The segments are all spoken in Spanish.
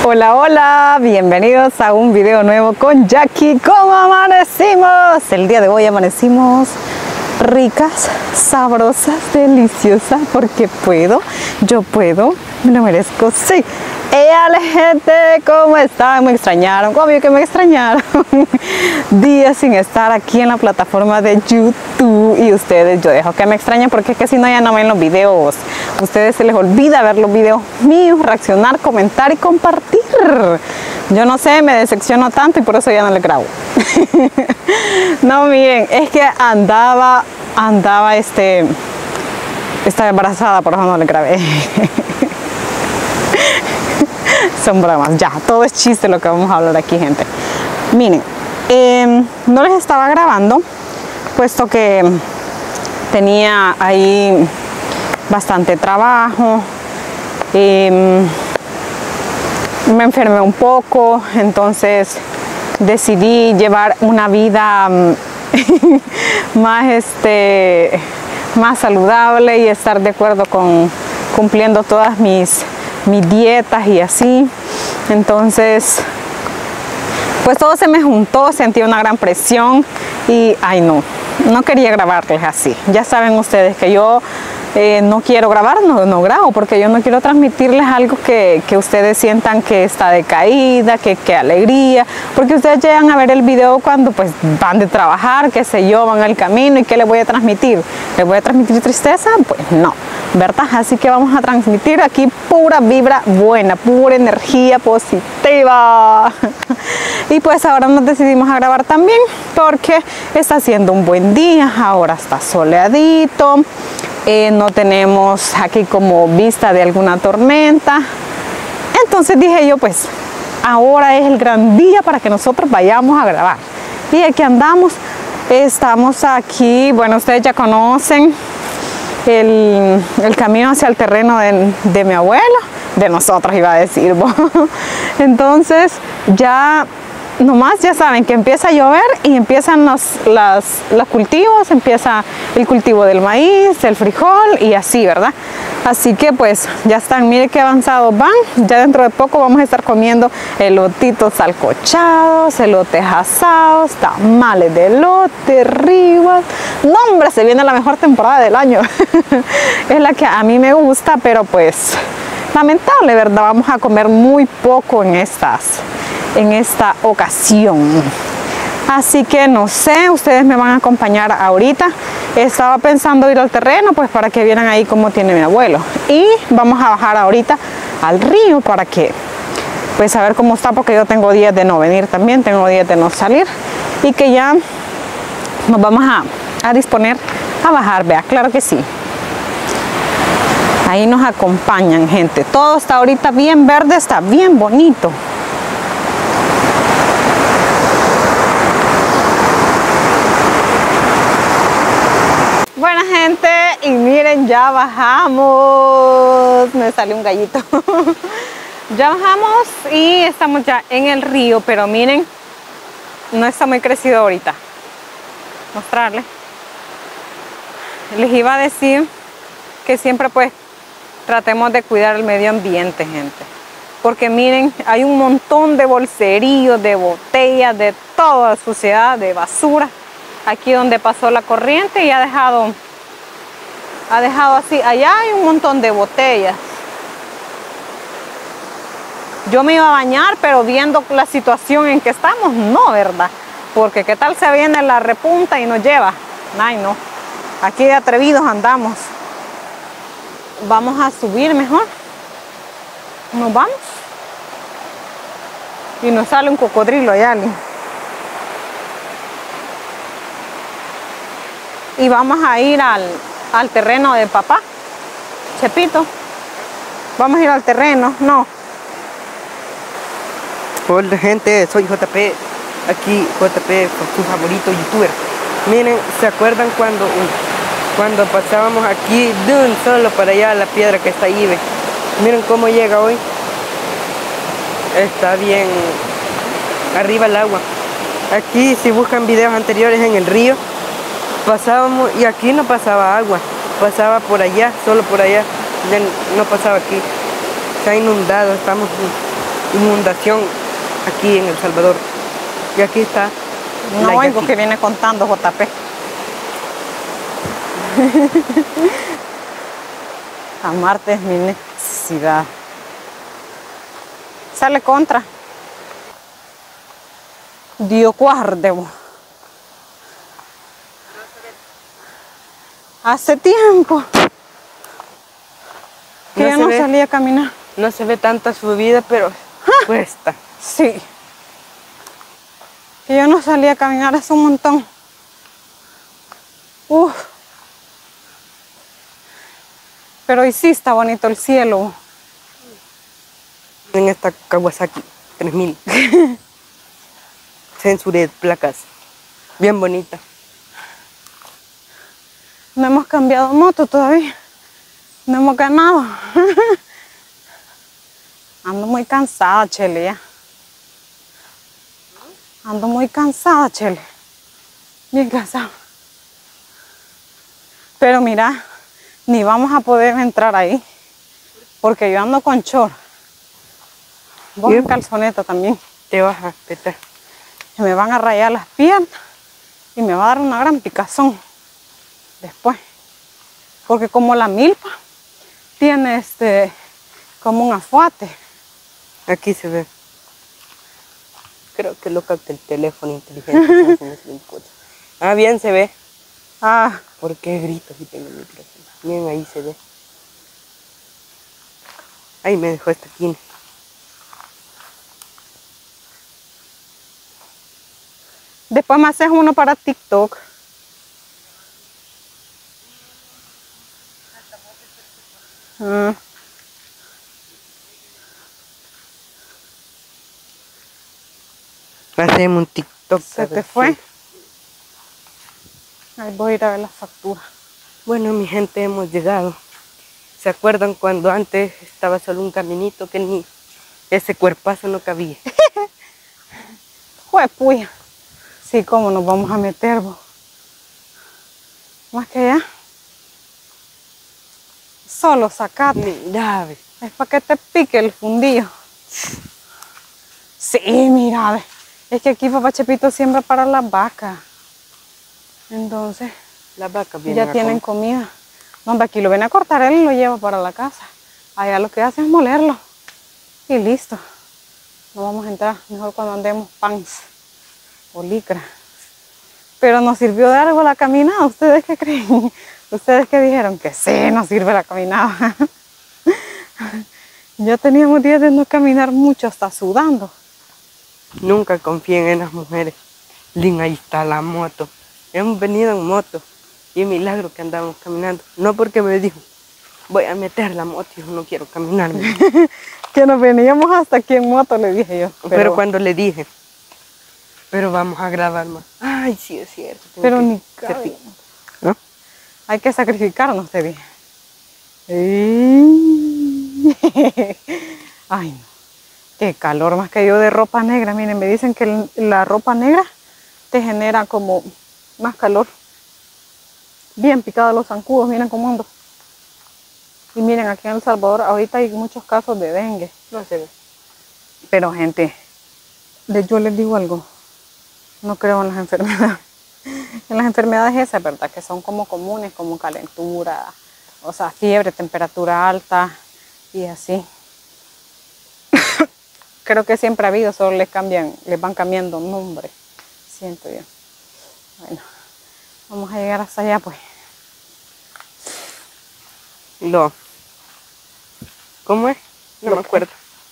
Hola, hola, bienvenidos a un video nuevo con Jackie. ¿Cómo amanecimos? El día de hoy amanecimos ricas, sabrosas, deliciosas, porque puedo, yo puedo, me lo merezco, sí. La gente, ¿cómo están? Me extrañaron, obvio que me extrañaron. Días sin estar aquí en la plataforma de YouTube y ustedes, yo dejo que me extrañen porque es que si no ya no ven los videos. A ustedes se les olvida ver los videos míos, reaccionar, comentar y compartir. Yo no sé, me decepciono tanto y por eso ya no les grabo. No, miren, es que estaba embarazada, por eso no les grabé. Son bromas, ya, todo es chiste lo que vamos a hablar aquí, gente. Miren, no les estaba grabando, puesto que tenía ahí bastante trabajo. Me enfermé un poco, entonces decidí llevar una vida más saludable y estar de acuerdo con cumpliendo todas mis dietas y así. Entonces pues todo se me juntó, sentí una gran presión y ay no quería grabarles así. Ya saben ustedes que yo no quiero grabar, no grabo, porque yo no quiero transmitirles algo que ustedes sientan que está decaída, que alegría, porque ustedes llegan a ver el video cuando pues van de trabajar, qué sé yo, van al camino y ¿qué les voy a transmitir? ¿Les voy a transmitir tristeza? Pues no, ¿verdad? Así que vamos a transmitir aquí pura vibra buena, pura energía positiva. Y pues ahora nos decidimos a grabar también porque está haciendo un buen día, ahora está soleadito. No tenemos aquí como vista de alguna tormenta. Entonces dije yo, pues ahora es el gran día para que nosotros vayamos a grabar. Y aquí andamos, estamos aquí, bueno, ustedes ya conocen el camino hacia el terreno de mi abuelo, de nosotros iba a decir. Entonces ya nomás ya saben que empieza a llover y empiezan los cultivos, empieza el cultivo del maíz, el frijol y así, ¿verdad? Así que pues ya están, miren qué avanzados van. Ya dentro de poco vamos a estar comiendo elotitos salcochados, elotes asados, tamales de elote, ribas. No, hombre, se viene la mejor temporada del año. Es la que a mí me gusta, pero pues lamentable, ¿verdad? Vamos a comer muy poco en esta ocasión. Así que no sé, ustedes me van a acompañar ahorita. Estaba pensando ir al terreno pues para que vieran ahí cómo tiene mi abuelo, y vamos a bajar ahorita al río para que pues a ver cómo está, porque yo tengo días de no venir también, tengo días de no salir y que ya nos vamos a disponer a bajar, vea, claro que sí. Ahí nos acompañan, gente. Todo está ahorita bien verde, está bien bonito. Buena gente, y miren, ya bajamos. Me salió un gallito. Ya bajamos y estamos ya en el río, pero miren, no está muy crecido ahorita. Mostrarles. Les iba a decir que siempre pues tratemos de cuidar el medio ambiente, gente, porque miren, hay un montón de bolseríos, de botellas, de toda suciedad, de basura aquí donde pasó la corriente, y ha dejado así. Allá hay un montón de botellas. Yo me iba a bañar, pero viendo la situación en que estamos, no, ¿verdad? Porque qué tal se viene la repunta y nos lleva. Ay, no, aquí de atrevidos andamos. Vamos a subir mejor. Nos vamos. Y nos sale un cocodrilo allá. Y vamos a ir al terreno de papá, Chepito. Vamos a ir al terreno, no. Hola gente, soy JP, aquí JP, su favorito youtuber. Miren, ¿se acuerdan cuando pasábamos aquí de un solo para allá, la piedra que está ahí? Miren cómo llega hoy. Está bien arriba el agua. Aquí, si buscan videos anteriores en el río, pasábamos y aquí no pasaba agua, pasaba por allá, solo por allá, ya no pasaba aquí. Está inundado, estamos inundación aquí en El Salvador. Y aquí está. No oigo que viene contando JP. Amarte es mi necesidad. Sale contra. Dios guarde. Hace tiempo que yo no salía a caminar. No se ve tanta subida, pero cuesta. Sí. Que yo no salía a caminar hace un montón. Pero hoy sí está bonito el cielo. En esta Kawasaki 3000. Censured placas. Bien bonita. No hemos cambiado moto todavía. No hemos ganado. Ando muy cansada, Chele, ya. Ando muy cansada, Chele. Bien cansada. Pero mira, ni vamos a poder entrar ahí. Porque yo ando con short. Vos en calzoneta también. Te vas a petar. Me van a rayar las piernas. Y me va a dar una gran picazón. Después. Porque como la milpa tiene como un afuate. Aquí se ve. Creo que lo capta el teléfono inteligente. Ah, bien se ve. Ah. ¿Por qué grito si tengo el micrófono? Bien, ahí se ve. Ahí me dejó esta esquina. Después me haces uno para TikTok. Hacemos un TikTok. ¿Se te fue? Ahí voy a ir a ver la factura. Bueno, mi gente, hemos llegado. ¿Se acuerdan cuando antes estaba solo un caminito que ni ese cuerpazo no cabía? Jue puya. Sí, ¿cómo nos vamos a meter, vos? Más que allá. Solo sacate. Mira, ve. Es para que te pique el fundillo. Sí, mira, ve. Es que aquí papá Chepito siembra para las vacas. Entonces, las vacas ya tienen comida. No, hombre, aquí lo viene a cortar él y lo lleva para la casa. Allá lo que hace es molerlo. Y listo. No vamos a entrar. Mejor cuando andemos pants o licra. Pero nos sirvió de algo la caminada. ¿Ustedes qué creen? ¿Ustedes qué dijeron? Que sí, nos sirve la caminada. Ya teníamos días de no caminar mucho, hasta sudando. Nunca confíen en las mujeres. Lin, ahí está la moto. Hemos venido en moto. Y es milagro que andamos caminando. No porque me dijo, voy a meter la moto, yo no quiero caminar. Que nos veníamos hasta aquí en moto, le dije yo. Pero cuando le dije, pero vamos a grabar más. Ay, sí, es cierto. Pero ni cabe. ¿No? Hay que sacrificarnos, te dije. Ay, no. Qué calor, más que yo de ropa negra. Miren, me dicen que la ropa negra te genera como más calor. Bien picados los zancudos, miren cómo ando. Y miren, aquí en El Salvador ahorita hay muchos casos de dengue. No se ve. Pero gente, yo les digo algo. No creo en las enfermedades. En las enfermedades esas, ¿verdad? Que son como comunes, como calentura, o sea, fiebre, temperatura alta y así. Creo que siempre ha habido, solo les van cambiando nombre, siento yo. Bueno, vamos a llegar hasta allá, pues. ¿Cómo es? No me acuerdo.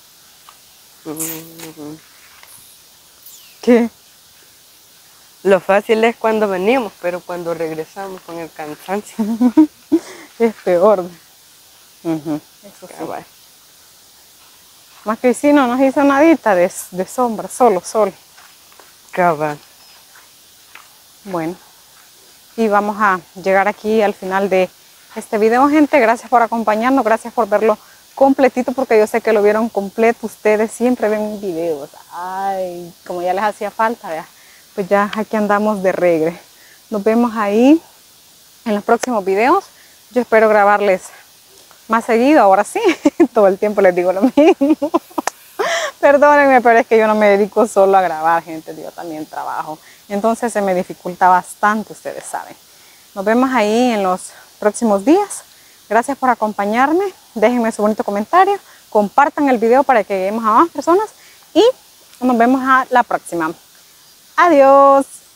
¿Qué? Lo fácil es cuando venimos, pero cuando regresamos con el cansancio. Es peor. Eso sí. Vale. Más que si no nos hizo nadita de sombra, solo sol. Cabal. Bueno, y vamos a llegar aquí al final de este video, gente. Gracias por acompañarnos, gracias por verlo completito, porque yo sé que lo vieron completo. Ustedes siempre ven mis videos. Ay, como ya les hacía falta, ¿verdad? Pues ya aquí andamos de regreso. Nos vemos ahí en los próximos videos. Yo espero grabarles más seguido, ahora sí. Todo el tiempo les digo lo mismo. Perdónenme, pero es que yo no me dedico solo a grabar, gente, yo también trabajo. Entonces se me dificulta bastante, ustedes saben. Nos vemos ahí en los próximos días. Gracias por acompañarme. Déjenme su bonito comentario. Compartan el video para que lleguemos a más personas. Y nos vemos a la próxima. Adiós.